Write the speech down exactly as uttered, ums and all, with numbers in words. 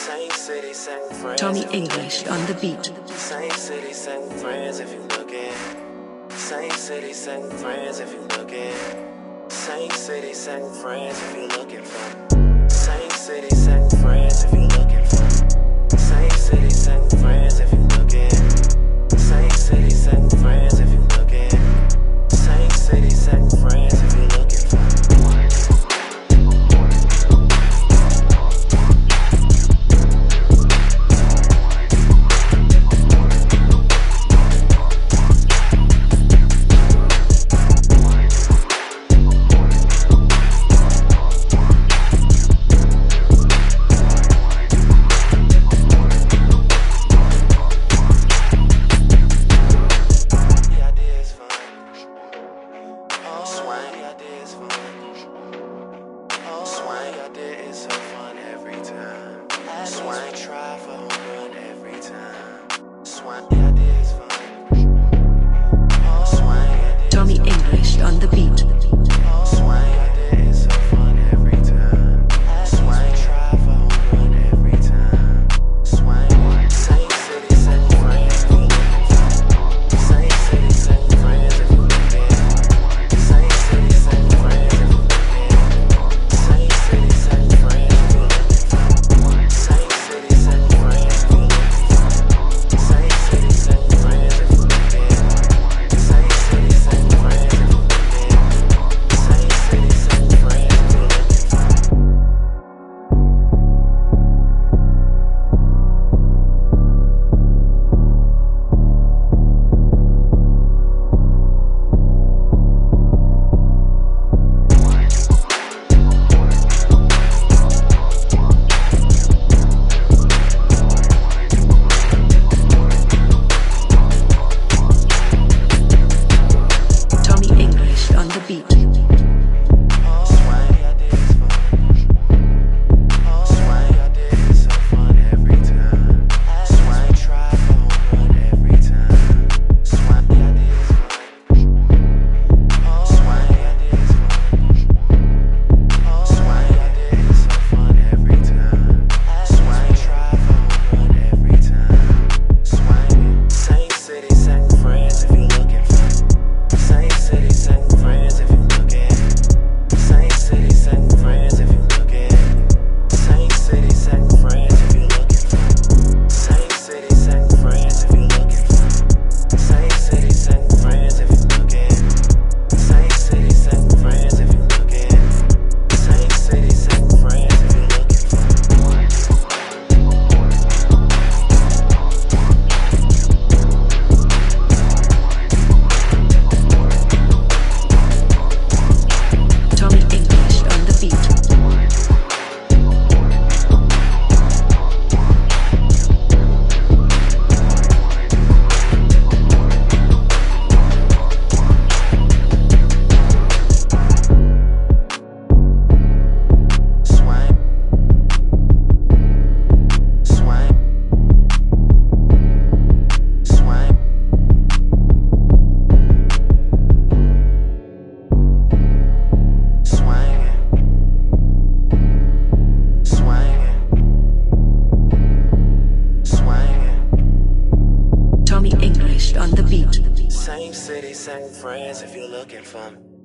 Same city, same friends. Tommy English on the beat. Same city, same friends if you looking. Same city, same friends if you looking. Same city, same friends if you looking for. Same city, same friends if you looking for. Same city, same friends if you looking. Same city, same friends if you looking. Same city, same friends if you looking for. Swine try for home run every time. Swine, yeah, this fun. Swine, yeah, Tommy English on the beat. Swine, yeah, this so fun every time. Swine try for home run every time. Swine, same city, same friends. Same city, same friends if you look at. Same city, same friends if you look at. Same city, same friends if you look at. Same city, same friends if you look at. Same city, same friends if you look at. Same city, same friends if you look at. Same city, same friends if you look at. Tommy English on the beat. Swine, yeah, this fun. Swine, yeah, this so fun every time. Swine try for home run every time. Swine, yeah, this fun. Swine, yeah, this fun. Swine, yeah, this so fun every time. Swine try for home run every time. Swine, same city, same friends if you looking for. Same city, same friends if you looking. Same city, same friends if you looking. Same city, same friends if you looking for. Same city, same friends if you looking for. Same city, same friends if you looking. Same city, same friends if you looking. Same city, same friends if you looking for. Tommy English on the beat. Swine. Swine. Swine. Swinging. Swinging. Swinging. Tommy English on the beat. Same city, same friends if you're looking for me.